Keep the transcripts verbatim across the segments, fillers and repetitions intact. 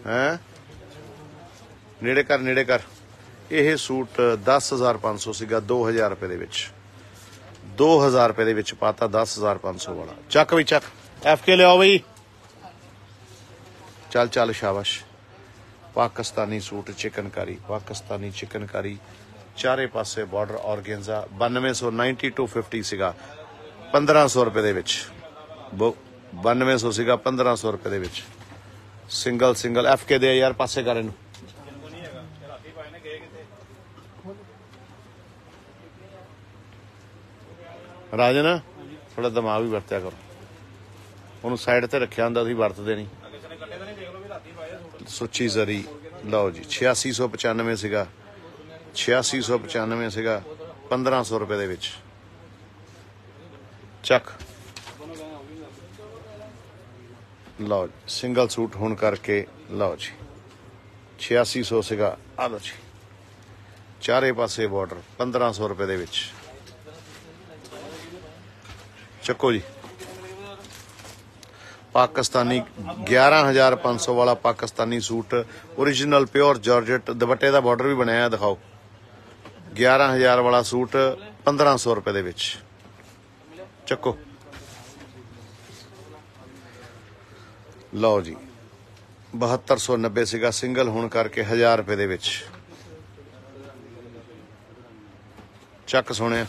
है नेड़े कर नेड़े कर। यह सूट दस हज़ार पाँच सौ सीगा दो हज़ार रुपए दे विच दो हज़ार रुपए दे विच पाता दस हज़ार पाँच सौ वाला। चक भी चक एफ के लियाओ बई चल चल शाबाश। पाकिस्तानी सूट चिकनकारी पाकिस्तानी चिकनकारी चारे पासे बॉर्डर ऑर्गेन्जा बानवे सौ नाइनटी टू फिफ्टी सीगा पंद्रह सौ रुपए दे विच बानवे सौ सीगा पंद्रह सौ रुपए दे विच सिंगल सिंगल एफ के दे यार पासे कर इनू राजन थोड़ा दिमाग भी वरत्या करो उन्होंने साइड ते रखा होंगे असीं वरतदे नहीं। सुची जरी लो जी छियासी सौ पचानवे सीगा छियासी सौ पचानवे सीगा पंद्रह सौ रुपए दे विच चक लो सिंगल सूट होने करके लो जी छियासी सौ सीगा आ लो जी चारे पासे बॉर्डर पंद्रह सौ रुपए दे विच चको जी। पाकिस्तानी ग्यारह हज़ार पाँच सौ वाला Pakistani suit original pure georgette दुपट्टे का बॉर्डर भी बनाया दिखाओ ग्यारह हज़ार वाला सूट पंद्रह सौ रुपए दे विच चको लो जी बहत्तर सौ नब्बे सीगा सिंगल होने करके हज़ार रुपए दे विच चक सुने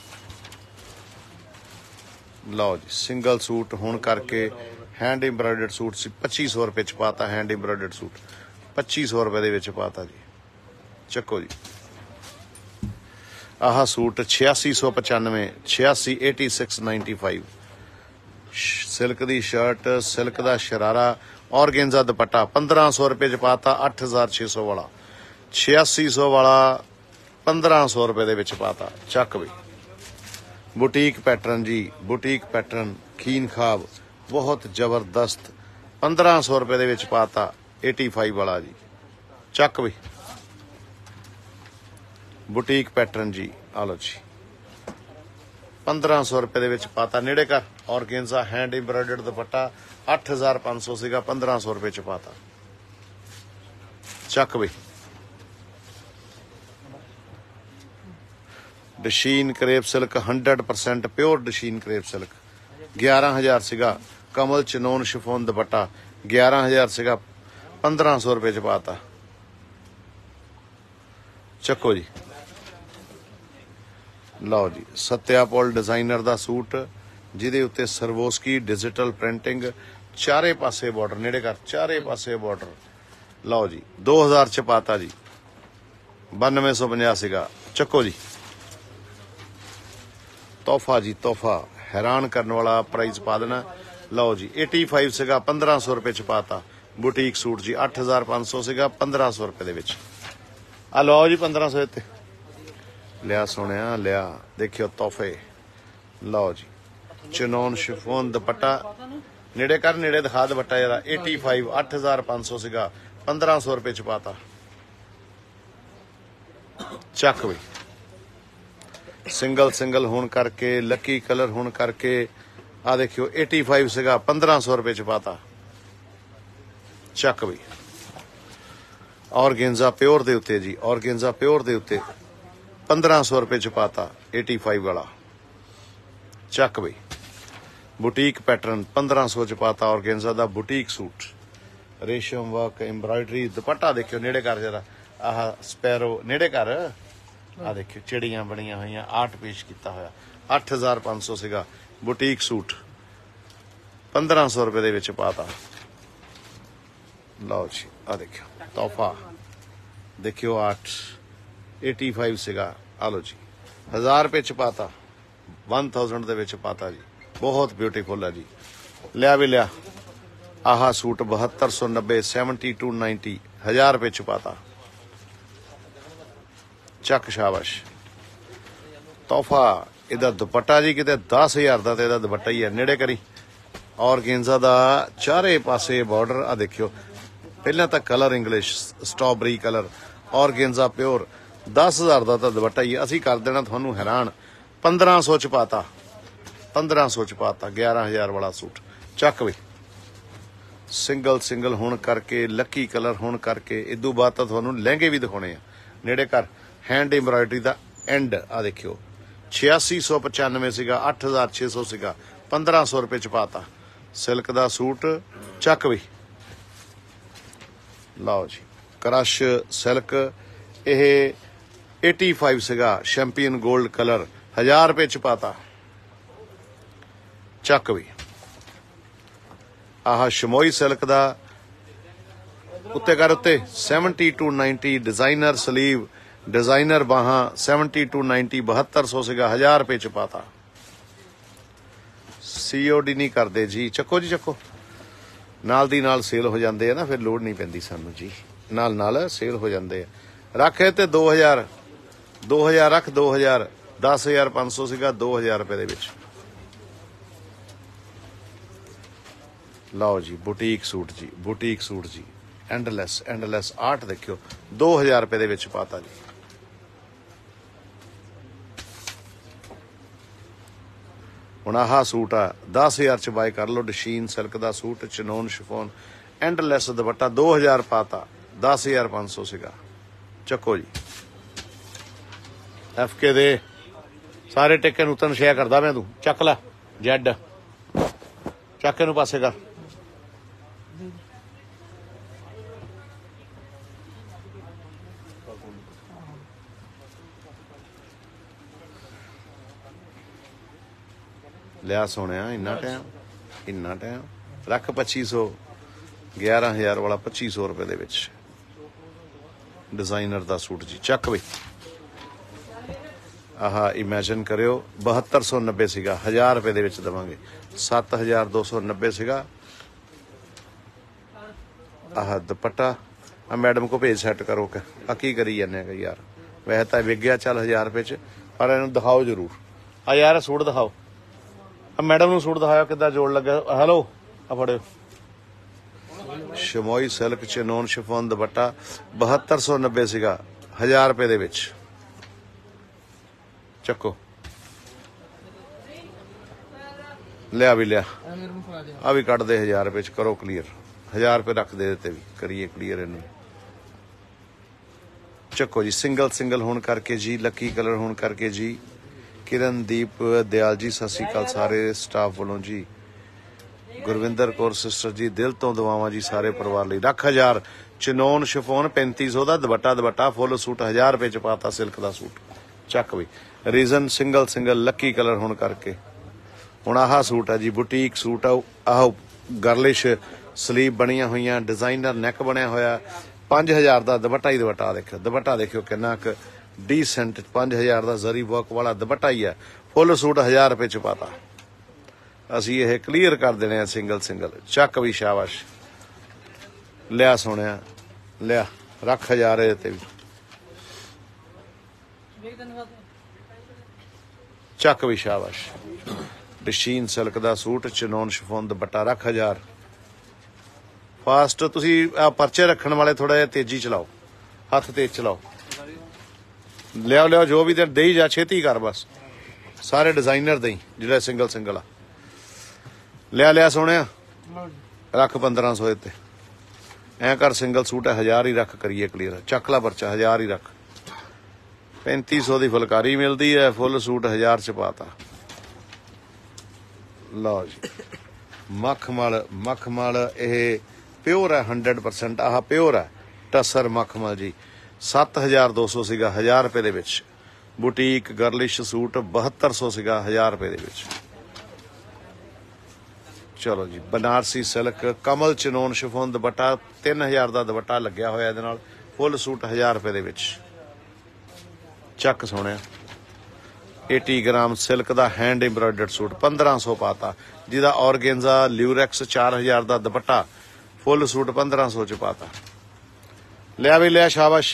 लो जी सिंगल सूट होने करके हैंड एम्ब्रॉयडर्ड सूट सी पच्ची सौ रुपए च पाता हैंड एम्ब्रॉयडर्ड सूट पच्ची सौ रुपए दे विच पाता जी चको जी। आह सूट छियासी सौ पचानवे छियासी eighty six ninety five silk दी शर्ट सिल्क दा शरारा ऑर्गेन्जा दुपट्टा पंद्रह सौ रुपए च पाता अठ हज़ार छे सौ वाला छियासी सौ वाला पंद्रह सौ रुपए दे विच पाता चक भी। बुटीक पैटर्न जी बुटीक पैटर्न खीन खाब बहुत जबरदस्त पंद्रह सौ रुपए दे विच पाता एटी फाइव वाला जी चक भी। बुटीक पैटर्न जी आलो जी पंद्रह सौ रुपए दे विच पाता नेड़े कर ऑर्गेन्जा हैंड एम्ब्रॉयडर्ड दुपट्टा अठ हज़ार पाँच सौ सीगा पंद्रह सौ रुपए च पाता चक भी। डशीन crepe silk hundred percent pure डशीन करेब सिल्क ग्यारह हज़ार सीगा कमल चनोन शिफोन दुपट्टा ग्यारह हज़ार सीगा पंद्रह सौ रुपए च पाता चको जी। लो जी सत्यापोल डिजाइनर दा सूट जिदे उत्ते सरवोस्की डिजिटल प्रिंटिंग चारे पासे बॉर्डर नेड़े कर चारे पासे बॉर्डर लो जी दो हज़ार च पाता जी बानवे सौ पंजाह सीगा चको जी। तोहफा जी तोहफा हैरान करने वाला प्राइस पा देना लो जी एटी फाइव सीगा पंद्रह सौ रुपए च पाता बुटीक सूट जी अठ हज़ार पाँच सौ सीगा पंद्रह सौ रुपए दे विच आ लो जी पंद्रह सौ इत्ते लिया सुनिया लिया देखियो तोहफे लो जी चनोन शिफोन दुपट्टा नेड़े कर नेड़े दिखा दुपट्टा जरा एटी फाइव अठ हज़ार पाँच सौ सीगा पंद्रह सौ रुपए च पाता चक भी। सिंगल सिंगल होने करके लकी कलर होने करके आ देखियो एटी फाइव सीगा पंद्रह सौ रुपए च पाता चक भी। ऑर्गेन्जा प्योर दे उत्ते जी ऑर्गेन्जा प्योर दे उत्ते पंद्रह सौ रुपए च पाता एटी फाइव वाला चक भी। बुटीक पैटर्न पंद्रह सौ च पाता ऑर्गेन्जा दा बुटीक सूट रेशम वर्क एम्ब्रॉयडरी दुपट्टा देखियो नेड़े कर जरा आह स्पैरो नेड़े कर आ देखियो चिड़ियां बनिया हुई आर्ट पेश किया होया अठ हज़ार पाँच सौ सीगा बुटीक सूट पंद्रह सौ रुपए दे विच पाता लो जी आ देखियो तोहफा देखियो आठ एटी फाइव सीगा आलो जी हज़ार रुपए च पाता वन थाउजेंड दे विच पाता जी बहुत ब्यूटीफुल है जी लिया भी लिया आह सूट बहत्तर सौ नब्बे सैवनटी टू नाइनटी हज़ार रुपए च पाता चक शाबाश। तोहफा इहदा दुपट्टा जी किते दस हज़ार का तो दुपट्टा ही है नेड़े करी ऑर्गेन्जा दा चारे पासे बॉर्डर आ देखियो पहले तो colour English strawberry colour organza pure दस हज़ार का तो दुपट्टा ही असी कर देना थानू हैरान पंद्रह सौ च पाता पंद्रह सौ च पाता ग्यारह हज़ार वाला सूट चक भी ਸਿੰਗਲ ਸਿੰਗਲ ਹੋਣ ਕਰਕੇ, ਲੱਕੀ ਕਲਰ ਹੋਣ ਕਰਕੇ ਇਦੋਂ ਬਾਅਦ ਤਾਂ ਤੁਹਾਨੂੰ ਲਹਿੰਗੇ ਵੀ ਦਿਖਾਉਣੇ ਆ ਨੇੜੇ ਕਰ। हैंड एम्ब्रॉयडरी का एंड आ देखियो छियासी सौ पचानवे सीगा, अठ हज़ार छे सौ सीगा, पंद्रह सौ रुपये च पाता। सिल्क का सूट चक भी लाओ जी। क्रश सिल्क यह एटी फाइव सीगा, शैंपियन गोल्ड कलर हज़ार रुपये च पाता। चक भी आह शमोई सिल्क का उत्ते कर उत्ते seventy two ninety, designer sleeve designer बाहां सैवनटी टू नाइनटी, बहत्तर सौ सीगा, हज़ार रुपये च पाता। सीओडी नहीं करते जी, चको जी चको, नाल दी नाल सेल हो जाते हैं ना, फिर लोड़ नहीं पैंदी सानू जी, नाल नाल सेल हो जाते हैं। रख ते दो हज़ार दो हज़ार रख दो हज़ार दस हज़ार पाँच सौ सीगा, दो हज़ार रुपये दे विच लाओ जी। बुटीक सूट जी, बुटीक सूट जी, एंडलैस एंडलैस आर्ट देखियो, दो हज़ार रुपये दे विच पाता जी। हुण आह सूट आ दस हज़ार च बाय कर लो। डशीन सिल्क का सूट, चनोन शिफोन, एंडलैस दुपट्टा, दो हज़ार पाता, दस हज़ार पाँच सौ सीगा। चको जी। एफ के दे सारे टिक्के नूं तन शेयर करदा मैं, तू चक ला जैड, चक इनू पासे कर। लिया सोने इन्ना टाइम इन्ना टाइम रख पच्ची सौ, ग्यारह हज़ार वाला पच्ची सौ रुपये दे विच डिजाइनर का सूट जी। चक भी आह इमेजिन करियो, बहत्तर सौ नब्बे सीगा, हज़ार रुपये दे विच देवांगे। सत्त हज़ार दो सौ नब्बे सीगा। आह दुपट्टा आ मैडम को भेज सैट करो के आ की करी जाने यार, वैसे तो विक गया चल हज़ार रुपये च, पर इन्हूं दिखाओ जरूर। आ यार सूट दिखाओ, मैडम नूं सूट दिखाया किद्दां जोड़ लगे। हेलो आ फड़ियो, शमोई सिल्क चिनोन शिफोन दुपट्टा, बहत्तर सौ नब्बे सीगा, हज़ार रुपये दे विच। चको लिया भी लिया, आ भी कट दे हज़ार रुपये च, करो क्लीयर। हज़ार रुपये रख दे देते भी, करिए क्लीयर इन्हूं। चको जी। सिंगल सिंगल होने करके जी, लकी कलर होने करके जी। किरणदीप दयाल जी सत श्री अकाल सारे स्टाफ वालों जी। गुरविंदर कौर सिस्टर जी दिल तो दुआवां जी सारे परिवार लिए। रख हज़ार चिनोन शिफोन पैंती सौ का दुपट्टा, दुपट्टा फुल सूट हज़ार रुपये च पाता। सिल्क का सूट चक भी, reason single single lucky colour होने करके। हुण आह सूट है जी, बुटीक सूट आ, आह गर्लिश स्लीव बनिया हुई, डिजाइनर नैक बनया होया, पांच हज़ार का दुपट्टा ही दुपट्टा देखो, दुपट्टा देखियो कितना क डीसेंट, पांच हज़ार का जरी वर्क वाला दुपट्टा ही है। फुल सूट हज़ार रुपये च पाता। असी ये क्लीयर कर देने सिंगल सिंगल। चक भी शाबाश, लिया सोने लिया, रख हज़ार ये भी। चक भी शाबाश। डशीन सिल्क का सूट, चिनोन शिफोन दुपट्टा, रख हज़ार। फास्ट तुसी परचे रखने वाले थोड़ा जिहा तेजी चलाओ, हथ तेज चलाओ। लिया लिया जो भी दे ही जा, छेती कर बस, सारे डिजाइनर दई जिहड़ा सिंगल सिंगल आ। लिया लिया सोने रख पंद्रह सौ इत्ते, ऐ कर सिंगल सूट है हज़ार ही रख, करिए क्लीयर। चक ला परचा हज़ार ही रख। पैंती सौ की फुलकारी मिलती है, फुल सूट हज़ार च पाता। लो जी। मखमल मखमल यह प्योर है, हंड्रेड परसेंट आह प्योर है। टसर मखमल जी, सत्त हज़ार दो सौ सीगा, हज़ार रुपये दे विच। बुटीक गर्लिश सूट बहत्तर सौ सीगा, हज़ार रुपये दे विच। चलो जी। बनारसी सिल्क कमल चिनोन शिफोन दुपट्टा, तीन हज़ार का दुपट्टा लग्या होया इहदे नाल, फुल सूट हज़ार रुपये दे विच। चक सोने। अस्सी ग्राम सिल्क का हैंड एम्ब्रॉयडर्ड सूट पंद्रह सौ पाता, जिहदा ऑर्गेन्जा ल्यूरैक्स चार हज़ार का दुपट्टा, फुल सूट पंद्रह सौ च पाता। लिया भी लिया शाबाश।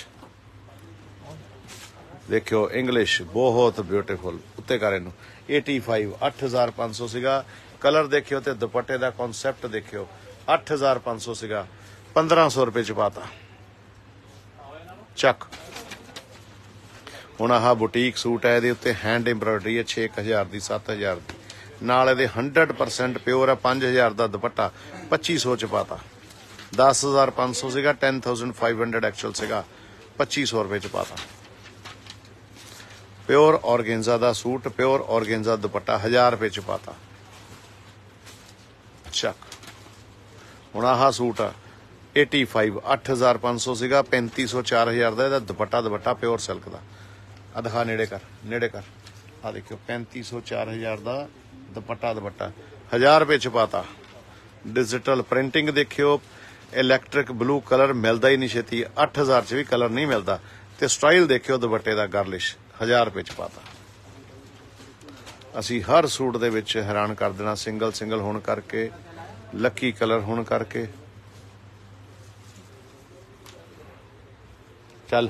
देखियो इंग्लिश बहुत ब्यूटीफुल, उत्ते कर इनू एटी फाइव, अठ हज़ार पाँच सौ सीगा। कलर देखियो ते दुपट्टे का कॉन्सैप्ट देखियो, अठ हज़ार पाँच सौ सीगा, पंद्रह सौ रुपये च पाता। चक। हुण आह बुटीक सूट है, ये उत्ते हैंड एम्ब्रॉयडरी है, छे हज़ार की, सत्त हज़ार की। नाल इहदे हंड्रड परसेंट प्योर है। पाँच हज़ार का दुपट्टा पच्ची सौ च पाता। दस हज़ार पाँच सौ सीगा, ten thousand five hundred actual सीगा, पच्ची सौ रुपए च पाता। प्योर ऑर्गेन्जा का सूट, प्योर ऑर्गेन्जा दुपट्टा हज़ार रुपए च पाता। चक हुण आह सूट आ एटी फाइव, अठ हज़ार पाँच सौ सीगा, पैंती सौ चार हज़ार का इहदा दुपट्टा दुपट्टा प्योर सिल्क का। आ दिखा नेड़े कर नेड़े कर आ देखियो पैंती सौ चार हज़ार का दुपट्टा दुपट्टा हज़ार रुपए च पाता। डिजिटल प्रिंटिंग देखियो, इलैक्ट्रिक ब्लू कलर मिलता ही नहीं छेती, अठ हज़ार च भी कलर नहीं मिलता। तो स्टाइल देखियो दुपट्टे का गर्लिश, हज़ार रुपए च पाता। असी हर सूट दे विच हैरान कर देना, सिंगल सिंगल होने करके, लकी कलर होने करके। चल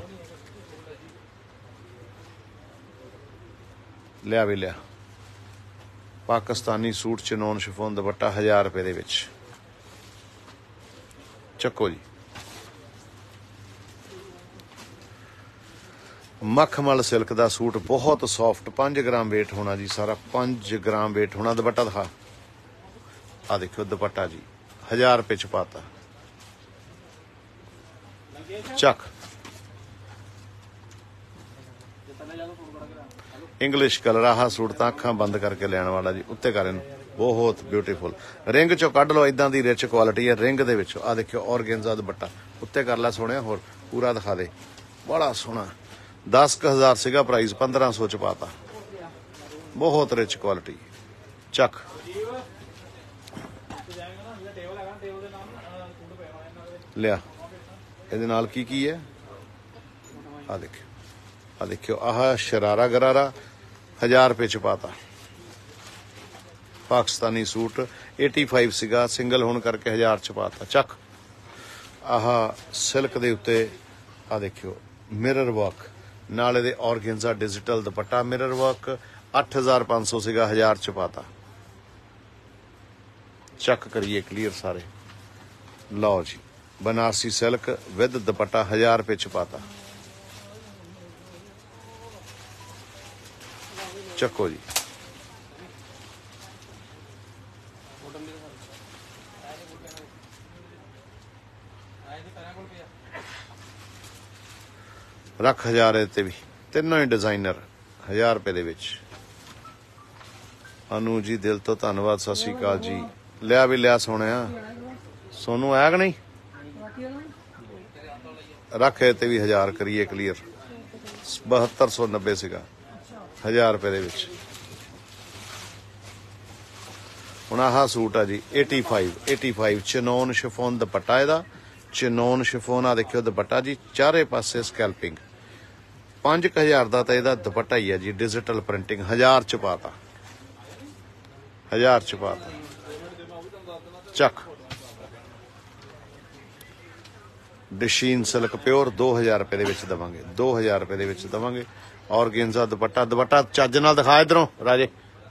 लिया भी लिया। पाकिस्तानी सूट चिनोन शिफोन दुपट्टा हज़ार रुपए दे विच। चक्को जी। मखमल सिल्क का सूट बहुत सॉफ्ट, पांच ग्राम वेट होना जी सारा, पांच ग्राम वेट होना। दुपट्टा दिखा, आ देखो दुपट्टा जी हज़ार रुपए च पाता। चक इंग्लिश कलर, आह सूट तो अखा बंद करके लैन वाला जी। उत्ते कर इनू, बहुत ब्यूटीफुल। रिंग चो कढ़ लो, इदां दी रिच क्वालिटी है रिंग दे विच। आ देखियो ऑर्गेन्जा दुपट्टा, उत्ते कर ला सोहणिया, होर पूरा दिखा दे, बड़ा सोहना। दस क हज़ार सीगा प्राइस, पंद्रह सौ च पाता। बहुत रिच क्वालिटी। चक लिया। इहदे नाल की की है, आ देखियो आ देखियो आह शरारा गरारा हज़ार रुपए च पाता। पाकिस्तानी सूट एटी फाइव सीगा, सिंगल होने करके हज़ार च पाता। चक आह सिल्क दे उत्ते आ देखियो मिरर वर्क, नाले दे ऑर्गेन्जा डिजिटल दुपट्टा मिरर वर्क, अठ हज़ार पाँच सौ सीगा, हज़ार च पाता। चक करिए क्लीयर सारे। लो जी बनारसी सिल्क विद दुपट्टा हज़ार रुपए च पाता। चक्को जी। रख हज़ार इत्ते भी, तीनों ही डिजाइनर हज़ार रुपए दे विच। अनु जी दिल तो धन्नवाद, सत श्री अकाल जी। लिया भी लिया सोने, सोनू आया कि नहीं। रख इत्ते भी हज़ार करिए क्लीयर। बहत्तर सौ नब्बे सीगा, हज़ार रुपए दे विच। हुण आह सूट आ जी eighty five eighty five chinon chiffon दुपट्टा, इहदा चिनोन शिफोन। आ देखियो दुपट्टा जी चारे पासे स्कैल्पिंग, पांच क हज़ार का तो इहदा दुपट्टा ही है जी। डिजिटल प्रिंटिंग हज़ार च पाता, हज़ार च पाता। चक डशीन सिल्क प्योर दो हज़ार रुपए दे विच देवांगे, दो हज़ार रुपए दे विच देवांगे। ऑर्गेन्जा दुपट्टा, दुपट्टा चज नाल दिखा इधरों राजे।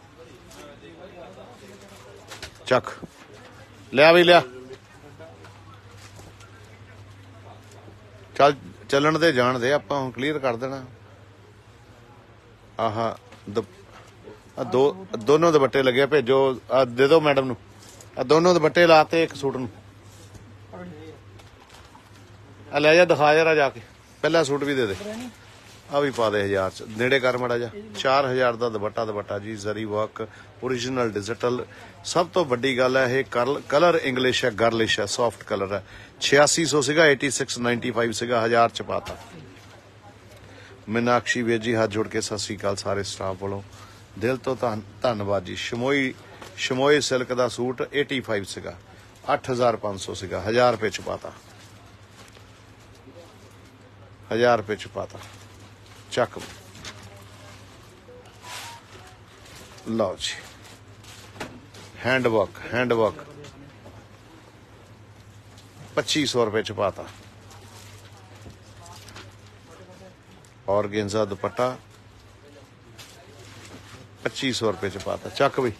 चक लिया भी लिया। चल चलन दे जान दे, आपां हुण क्लीयर कर देना। आह दो दोनों दुपट्टे लगे, भेजो आ दे दो मैडम नूं। आ दोनों दुपट्टे लाते एक सूट नूं। आ लै जा दिखा जरा जाके, पहला सूट भी दे दे। आ भी पा दे हज़ार च, नेड़े कर माड़ा जा। चार हज़ार का दुपट्टा दुपट्टा जी, जरी वर्क ओरिजिनल डिजिटल। सब तो वड्डी गल है, कल कलर इंग्लिश है, गर्लिश है, सॉफ्ट कलर है। छियासी सौ सीगा, एटी सिक्स नाइनटी फाइव सीगा, हज़ार च पाता। मीनाक्षी वीर जी हाथ जोड़ के सत श्री अकाल सारे स्टाफ वालों, दिल तो धन धन्नवाद जी। शमोई शमोई सिल्क का सूट एटी फाइव सीगा, अठ हज़ार पाँच सौ सीगा, हज़ार रुपए च पाता। हज़ार रुपए च पाता। चक लो जी हैंडवर्क हैंडवर्क पच्ची सौ रुपए च पाता। ऑर्गेन्जा दुपट्टा पच्ची सौ रुपए च पाता। चक भी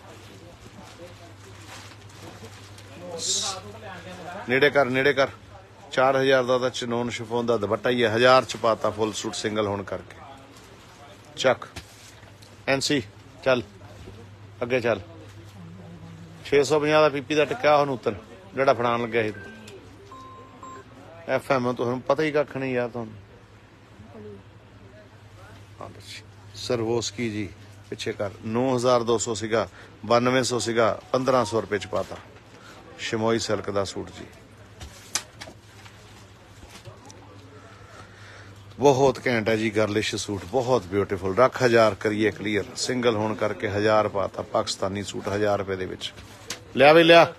नेड़े कर नेड़े कर। चार हज़ार का चिनोन शिफोन का दुपट्टा ही है, हज़ार च पाता फुल सूट सिंगल होने करके। चक एनसी चल अगे चल छे सौ पंजाह का पीपी का टिक्का हो नूतन जोड़ा फड़ान लग्या सी एफ एम तुहानूं पता ही कख नहीं यार तुहानूं सरवोस्की जी पिछे कर नौ हज़ार दो सौ सीगा बानवे सौ सीगा पंद्रह सौ रुपये च पाता शमोई सिल्क का सूट जी बहुत घैंट है जी गर्लिश सूट बहुत ब्यूटीफुल रख हजार करिए क्लीयर सिंगल होने करके हजार पाता पाकिस्तानी सूट हजार रुपए दे विच लिया भी लिया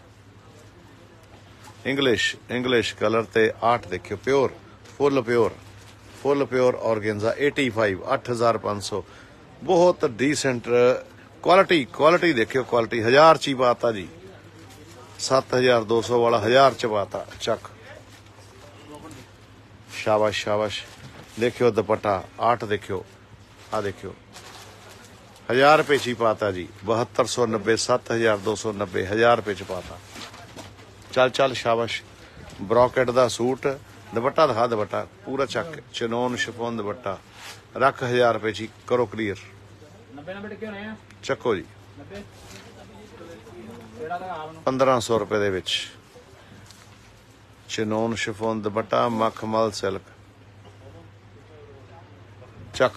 इंग्लिश इंग्लिश कलर ते आठ देखियो pure full pure full pure organza eighty five अठ हजार पाँच सौ बहुत डिसेंट क्वालिटी क्वालिटी देखियो क्वालिटी हजार ची पाता जी सत्त हजार दो सौ वाला हजार च पाता चक शाबाश शाबाश देखियो दुपट्टा आठ देखियो आ देखियो हजार रुपये ची पाता जी बहत्तर सौ नब्बे सत्त हजार दो सौ नब्बे हजार रुपये च पाता चल चल शाबाश ब्रॉकेट दा सूट दुपट्टा दिखा दुपट्टा पूरा चक चनोन शिफोन दुपट्टा रख हजार रुपये ची करो क्लियर चको जी पंद्रह सौ रुपये दे विच चनोन शिफोन दुपट्टा मखमल सिल्क चक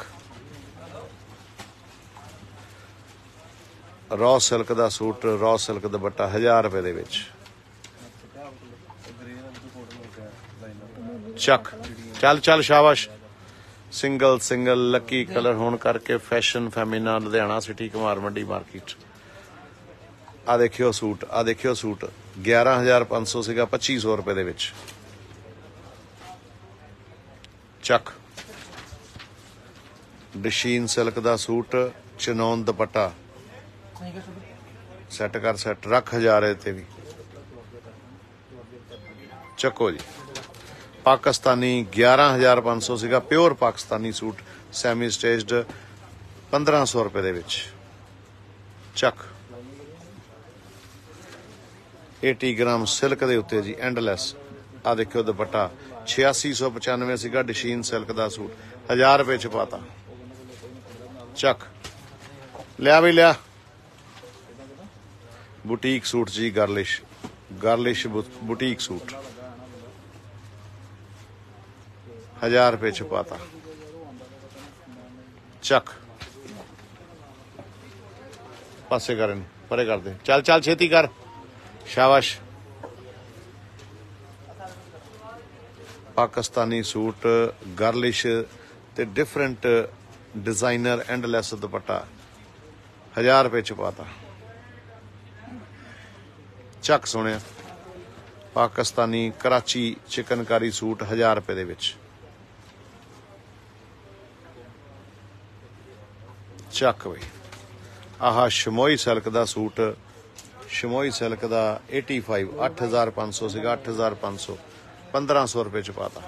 रॉ सिल्क दा सूट रॉ सिल्क दुपट्टा हजार रुपये दे विच चक चल चल शाबाश सिंगल सिंगल लकी कलर होने करके Fashion Femina Ludhiana city Kumar Mandi market आ देखियो सूट आ देखियो सूट ग्यारह हजार पाँच सौ सीगा पच्ची सौ रुपये दे विच चक डशीन सिल्क दा सूट चनौन दुपट्टा सैट कर सैट रख हजार ते भी चको जी पाकिस्तानी ग्यारह हजार पाँच सौ सीगा pure Pakistani suit semi stitched पंद्रह सौ रुपये दे विच चक अस्सी ग्राम सिल्क दे उत्ते जी एंडलैस आ देखियो दुपट्टा छियासी सौ पचानवे सीगा डशीन सिल्क दा सूट हजार रुपये च पाता चक लिया भी लिया बुटीक सूट जी गर्लिश गर्लिश बुटीक सूट हजार रुपये च पाता चक पासे कर परे कर दे चल चल छेती कर शाबाश पाकिस्तानी सूट गर्लिश ते डिफरेंट डिजाइनर एंडलैस दुपट्टा हजार रुपये च पाता चक सुने पाकिस्तानी कराची चिकनकारी सूट हजार रुपये दे विच चक बई आह शमोई सिल्क दा सूट शमोई सिल्क दा एटी फाइव अठ हजार पाँच सौ सीगा अठ हजार पाँच सौ पंद्रह सौ रुपये च पाता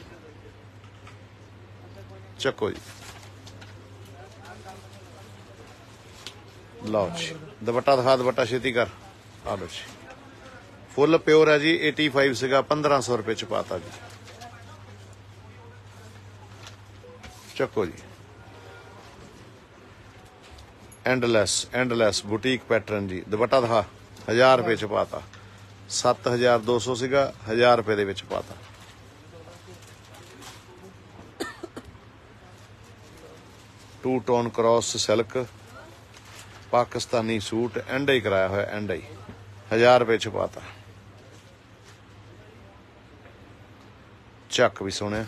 चको जी लो जी दुपट्टा दिखा दुपट्टा छेती कर आ लो जी फुल प्योर है जी एटी फाइव सीगा पंद्रह सौ रुपये च पाता जी चको जी एंडलैस एंडलैस बुटीक पैटर्न जी दुपट्टा दिखा हजार रुपये च पाता सत्त हजार दो सौ सीगा हजार रुपये दे विच पाता two tone cross silk Pakistani suit end ही कराया हुआ एंड ही हजार रुपये च पाता चक भी सोने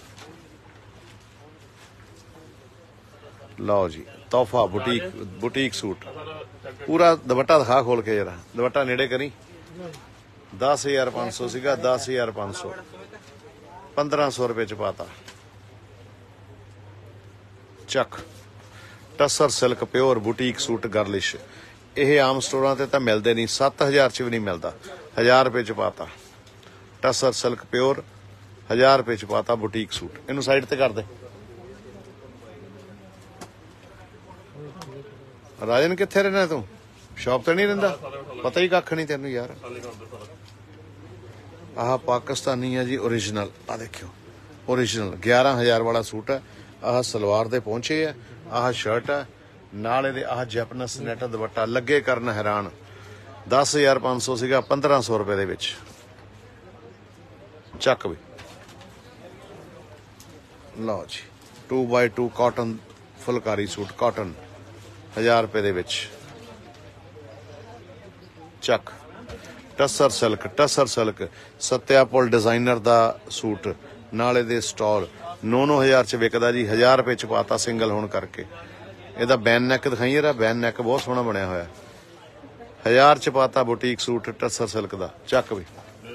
लो जी तोहफा बुटीक बुटीक सूट पूरा दुपट्टा दिखा खोल के जरा दुपट्टा नेड़े करी दस हजार पाँच सौ सीगा दस हजार पाँच सौ पंद्रह सौ रुपये च पाता चक tussar silk pure boutique suit girlish ये आम स्टोरां ते तां मिलदे नहीं सत्त हजार च भी नहीं मिलता हजार रुपये च पाता टसर सिल्क प्योर हजार रुपये च पाता बुटीक सूट इनू साइड ते कर दे राजन कित्थे रहना तू शॉप ते नहीं रहिंदा पता ही कख नहीं तेनू यार आह पाकिस्तानी है जी ओरिजिनल आ देखियो ओरिजिनल ग्यारह हजार वाला सूट है आह सलवार दे पहुंचे है आह शर्ट है ਨਾਲ ਇਹਦੇ ਆਹ ਜੈਪਨਸ ਨੈਟ ਦੁਪੱਟਾ ਲੱਗੇ ਕਰਨ ਹੈਰਾਨ दस हज़ार पाँच सौ ਸੀਗਾ पंद्रह सौ रुपए ਦੇ ਵਿੱਚ ਚੱਕ ਵੀ ਲਓ ਜੀ two by two cotton phulkari suit cotton हज़ार रुपए ਦੇ ਵਿੱਚ ਚੱਕ ਟਸਰ ਸਿਲਕ ਟਸਰ ਸਿਲਕ ਸਤਿਆਪੁਲ ਡਿਜ਼ਾਈਨਰ ਦਾ ਸੂਟ ਨਾਲੇ ਦੇ ਸਟਾਲ नौ नौ हज़ार ਚ ਵਿਕਦਾ ਜੀ हज़ार रुपए ਚ ਪਾਤਾ ਸਿੰਗਲ ਹੋਣ ਕਰਕੇ ਇਹਦਾ ਬੈਨ ਨੈਕ ਦਿਖਾਈ ਯਾਰ ਬੈਨ ਨੈਕ ਬਹੁਤ ਸੋਹਣਾ ਬਣਿਆ ਹੋਇਆ हज़ार ਚ ਪਾਤਾ ਬੁਟੀਕ ਸੂਟ ਟਸਰ ਸਿਲਕ ਦਾ ਚੱਕ ਵੀ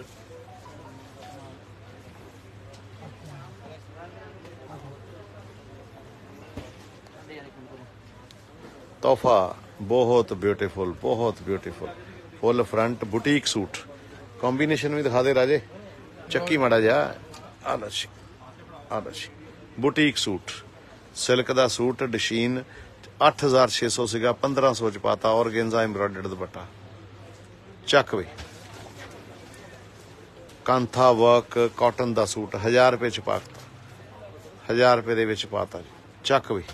ਤੋਹਫਾ ਬਹੁਤ ਬਿਊਟੀਫੁਲ ਬਹੁਤ beautiful full front boutique suit combination ਵੀ ਦਿਖਾ ਦੇ ਰਾਜੇ ਚੱਕੀ ਮਾੜਾ ਜਾ ਆ ਲਓ ਜੀ ਆ ਲਓ ਜੀ ਬੁਟੀਕ ਸੂਟ ਸਿਲਕ ਦਾ ਸੂਟ ਡਿਸ਼ੀਨ अठ हज़ार छे सौ ਸੀਗਾ पंद्रह सौ ਚ ਪਾਤਾ ਔਰਗੈਂਜ਼ਾ ਐਮਬ੍ਰੋਇਡਰਡ ਦੁਪੱਟਾ ਚੱਕ ਵੀ ਕਾਂਥਾ ਵਰਕ ਕਾਟਨ ਦਾ ਸੂਟ हज़ार रुपए ਚ ਪਾਤਾ हज़ार रुपए ਦੇ ਵਿੱਚ ਪਾਤਾ ਜੀ ਚੱਕ ਵੀ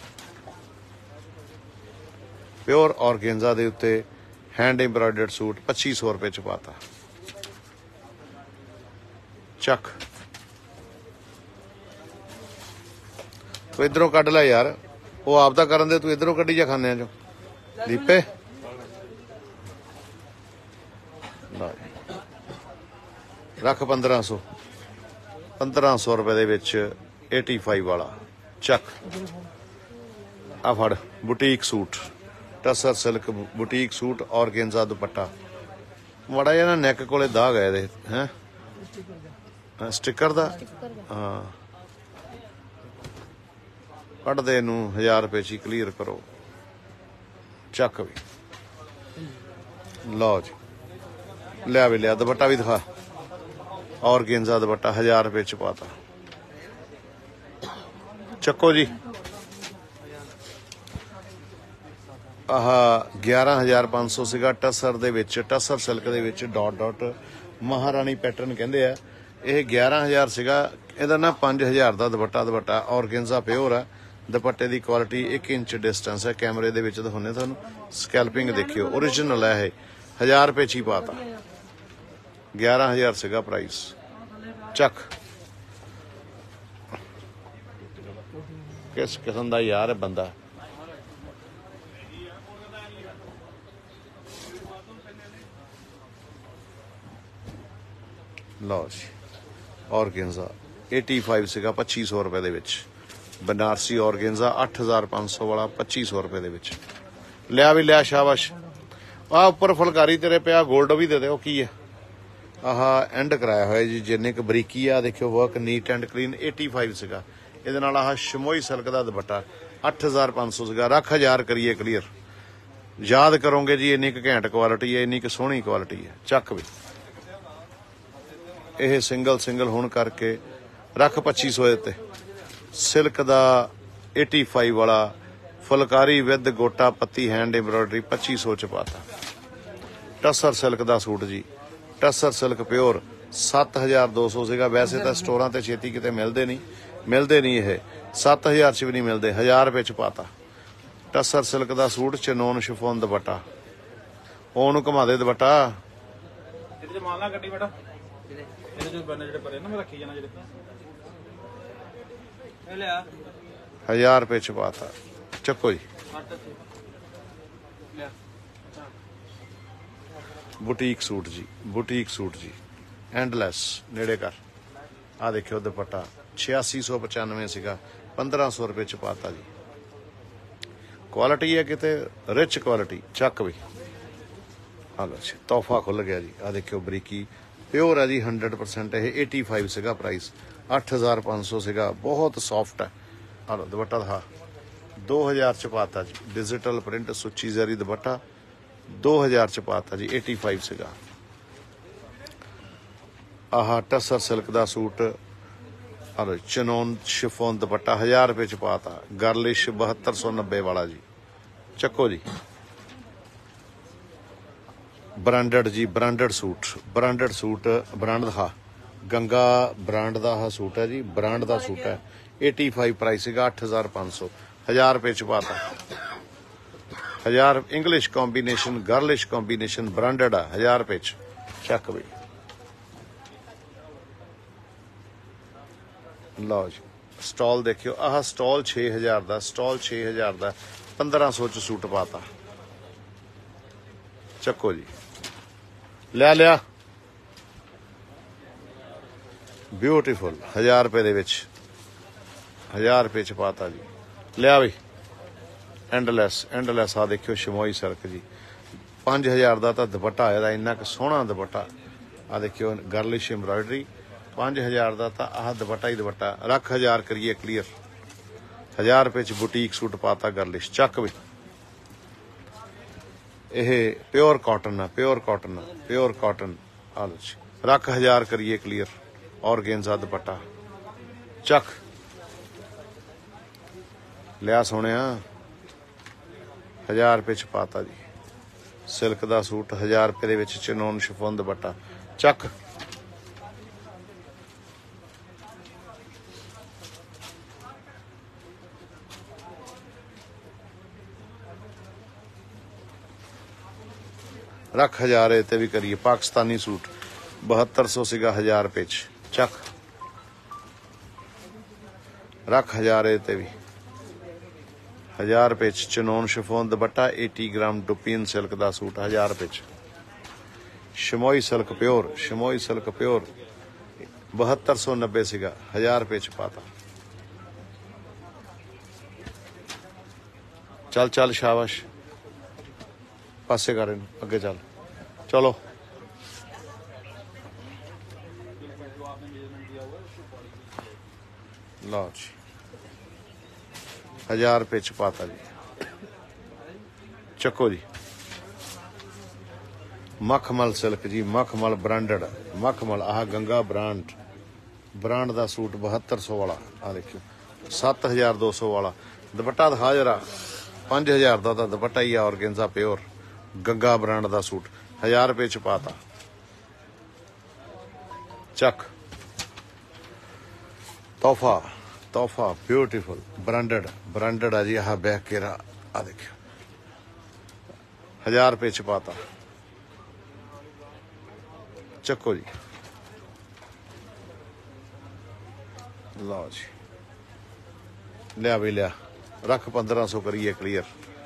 ਪਿਓਰ ਔਰਗੈਂਜ਼ਾ ਦੇ ਉੱਤੇ हैंड एम्ब्रॉयडर्ड सूट पच्चीस सौ रुपए ਚ ਪਾਤਾ ਚੱਕ ਤੂੰ ਇਧਰੋਂ ਕੱਢ ਲੈ ਯਾਰ ਉਹ ਆਪਦਾ ਕਰਨ ਦੇ ਤੂੰ ਇਧਰੋਂ ਕੱਢੀ ਜਾ ਖਾਨਿਆਂ ਚੋਂ ਦੀਪੇ ਰੱਖ पंद्रह सौ पंद्रह सौ रुपए ਦੇ ਵਿੱਚ पचासी ਵਾਲਾ ਚੱਕ ਆ ਫੜ boutique suit tussar silk boutique suit organza dupatta ਮਾੜਾ ਜਿਹਾ ਨਾ ਨੈਕ ਕੋਲੇ ਦਾਗ ਹੈ ਇਹਦੇ ਹੈ ਸਟicker ਦਾ ਹਾਂ ਕੱਢ ਦੇ ਇਹਨੂੰ हज़ार रुपए ਚ ਕਲੀਅਰ ਕਰੋ ਚੱਕ ਵੀ ਲਓ ਜੀ ਲਿਆ ਵੀ ਲਿਆ ਦੁਪੱਟਾ ਵੀ ਦਿਖਾ ਔਰਗੈਂਜ਼ਾ ਦੁਪੱਟਾ हज़ार रुपए ਚ ਪਾਤਾ ਚੱਕੋ ਜੀ ਆਹ ग्यारह हज़ार पाँच सौ ਸੀਗਾ ਟਸਰ ਦੇ ਵਿੱਚ ਟਸਰ ਸਿਲਕ ਦੇ ਵਿੱਚ ਡਾਟ ਡਾਟ ਮਹਾਰਾਣੀ ਪੈਟਰਨ ਕਹਿੰਦੇ ਆ ਇਹ ग्यारह हज़ार ਸੀਗਾ ਇਹਦਾ ਨਾ पाँच हज़ार ਦਾ ਦੁਪੱਟਾ ਦੁਪੱਟਾ ਔਰਗੈਂਜ਼ਾ ਪਿਓਰ ਆ ਦੁਪੱਟੇ ਦੀ ਕੁਆਲਿਟੀ एक ਇੰਚ ਡਿਸਟੈਂਸ ਹੈ ਕੈਮਰੇ ਦੇ ਵਿੱਚ ਦਿਖਾਉਂਦੇ ਤੁਹਾਨੂੰ ਸਕੈਲਪਿੰਗ ਦੇਖਿਓ ओरिजिनल ਹੈ ਇਹ हज़ार रुपए ਚ ਹੀ ਪਾਤਾ ग्यारह हज़ार ਸੀਗਾ ਪ੍ਰਾਈਸ ਚੱਕ ਕਿਸ ਕਿਸਮ ਦਾ ਯਾਰ ਹੈ ਬੰਦਾ ਲਓ ਜੀ ਔਰਗੈਂਜ਼ਾ पचासी ਸੀਗਾ पच्चीस सौ रुपए ਦੇ ਵਿੱਚ बनारसी ऑर्गेन्जा अठ हज़ार पाँच सौ वाला पच्चीस सौ रुपए दे विच लिया भी लिया शाबाश आ उपर फुलकारी तेरे पे गोल्ड भी दे दे की है आह एंड कराया हुआ जी जिन्ने क बरीकी आ देखियो वर्क नीट एंड क्लीन पचासी सीगा इहदे नाल आह शमोई सिल्क दा दुपट्टा अठ हज़ार पाँच सौ सीगा रख हज़ार करिए क्लीयर याद करोगे जी इन्नी क घैंट क्वालिटी है इन्नी क सोहनी क्वालिटी है चक भी यह सिंगल सिंगल होने करके रख पच्चीस सौ ते सिल्क का पचासी वाला फुलकारी विद गोटा पत्ती हैंड एम्ब्रॉयडरी पच्चीस सौ च पाता टसर सिल्क का सूट जी टसर सिल्क प्योर सत्त हज़ार दो सौ सीगा वैसे तो स्टोरां ते छेती किते मिलते नहीं मिलते नहीं ये सत्त हज़ार च भी नहीं मिलते हज़ार रुपए च पाता टसर सिल्क का सूट चनोन शिफोन दुपट्टा ओनू घुमा दे दुपट्टा हज़ार रुपए च पाता चक्को जी बुटीक सूट जी बुटीक सूट जी एंडलैस नेड़े कर आ देखियो दुपट्टा छियासी सौ पचानवे सीगा पंद्रह सौ रुपए च पाता जी क्वालिटी है किते रिच क्वालिटी चक भी हालो जी तोहफा खुल गया जी आ देखियो बरीकी प्योर है जी हंड्रेड परसेंट है एटी फाइव सीगा प्राइस अठ हज़ार पाँच सौ सीगा बहुत सॉफ्ट है हालो दुपट्टा था दो हज़ार च पाता जी डिजिटल प्रिंट सुची जरी दुपट्टा दो हज़ार च पाता जी एटी फाइव सीगा आह टसर सिल्क का सूट हालो चनोन शिफोन दुपट्टा हज़ार रुपए च पाता गर्लिश बहत्तर सौ नब्बे वाला जी चक्को जी ब्रांडेड जी branded suit branded suit brand दिखा गंगा ब्रांड का सूट है जी ब्रांड का सूट है एटी फाइव प्राइस है अठ हज़ार पाँच सौ हज़ार रुपए च पाता हजार English combination girlish combination branded आ हजार रुपए च चक बई लो जी स्टॉल देखियो आह स्टॉल छे हजार का स्टॉल छे हजार का पंद्रह सौ च सूट पाता चको जी लिया लिया ब्यूटीफुल हजार रुपए दे विच हजार रुपए च पाता जी लिया बई एंडलैस एंडलैस आ देखियो शमोई सिल्क जी पांच हजार का तो दुपट्टा आया इन्ना क सोहना दुपट्टा आ देखियो गर्लिश एम्ब्रॉयडरी पांच हजार का तो आह दुपट्टा ही दुपट्टा रख हजार करिए क्लीयर हजार रुपए च बुटीक सूट पाता गर्लिश चक भी यह प्योर कॉटन है प्योर कॉटन है प्योर कॉटन आलो रख हजार करिए क्लीयर और गेंजा दुपट्टा चक लिया सोने हजार रुपए च पाता जी सिल्क का सूट हजार रुपए दे विच चिनोन शिफोन दुपट्टा चक रख हजार ते भी करिए पाकिस्तानी सूट बहत्तर सौ सिगा हजार रुपए च चक रख हजार ते भी हजार रुपए च चिनोन शिफोन दुपट्टा अस्सी ग्राम डुपियन सिल्क का सूट हजार रुपए च chamois silk pure chamois silk pure बहत्तर सौ नब्बे सिगा हजार रुपए च पाता चल चल शाबाश पासे कर अगे चल चलो लो जी हजार रुपए च पाता जी चको जी मखमल सिल्क जी मखमल ब्रांडेड मखमल आह गंगा ब्रांड ब्रांड का सूट बहत्तर सौ वाला आ देखियो सत्त हजार दो सौ वाला दुपट्टा दिखा जरा पांच हजार का तो दुपट्टा ही organza pure Ganga brand का सूट हजार रुपए च पाता चक तोहफा तोहफा ब्यूटीफुल ब्रांडेड ब्रांडेड है जी आह बैक केरा आ देखियो हजार रुपए च पाता चको जी लो जी लिया भी लिया रख पंद्रह सौ करिए क्लीयर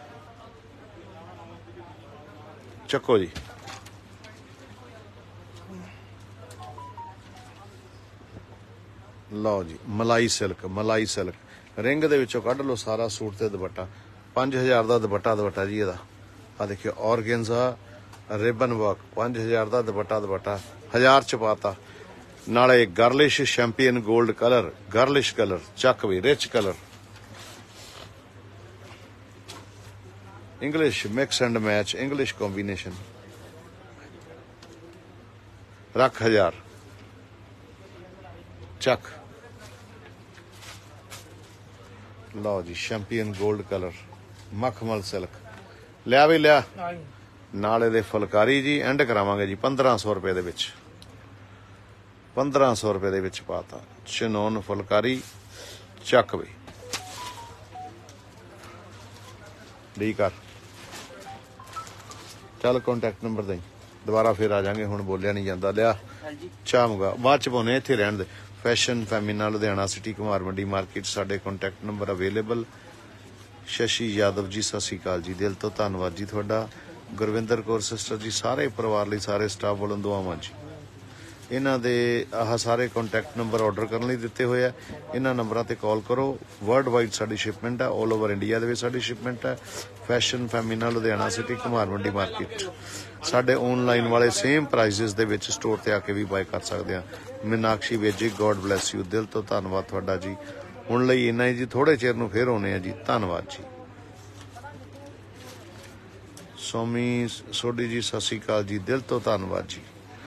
चको जी लो जी मलाई सिल्क मलाई सिल्क रिंग दे विचों कढ़ लो सारा सूट ते दुपट्टा पांच हजार का दुपट्टा दुपट्टा जी ਇਹਦਾ आ देखियो ऑर्गेन्जा रिबन वर्क पांच हजार का दुपट्टा दुपट्टा हजार च पाता नाले girlish champion gold colour girlish colour चक भी rich colour English mix and match English combination रख हजार चक लो जी चैंपियन गोल्ड कलर मखमल सिल्क लिया भी लिया नाले दे फुलकारी जी एंड करावांगे जी पंद्रह सौ रुपए दे विच पंद्रह सौ रुपए दे विच पाता चिनोन फुलकारी चक भी डी कर चल कॉन्टैक्ट नंबर दई दोबारा फिर आ जाएंगे हुण बोलिया नहीं जाता लिया चाह मंगा बाद च पाने इत्थे रहन दे Fashion Femina Ludhiana city Kumar Mandi market साडे contact number available Shashi Yadav ji सत श्री अकाल जी दिल तो धन्नवाद जी तुहाडा गुरविंदर कौर सिस्टर जी सारे परिवार लई सारे स्टाफ वालों दुआवां जी इन्हां दे आह सारे कॉन्टैक्ट नंबर ऑर्डर करने लई दिते होए आ इन्हां नंबरां ते कॉल करो वर्ल्ड वाइड साडी शिपमेंट है ऑल ओवर इंडिया दे विच साडी शिपमेंट है Fashion Femina Ludhiana city Kumar Mandi market साडे ऑनलाइन वाले सेम प्राइजेस दे विच स्टोर ते आके भी बाय कर सकदे आ मीनाक्षी वेजी गॉड ब्लैस यू दिल तो धन्नवाद तुहाडा जी हुण लई इन्ना ही जी थोड़े चिर नूं फिर होने आ जी धन्नवाद जी सोमी सोडी जी सत श्री अकाल जी दिल तो धन्नवाद जी।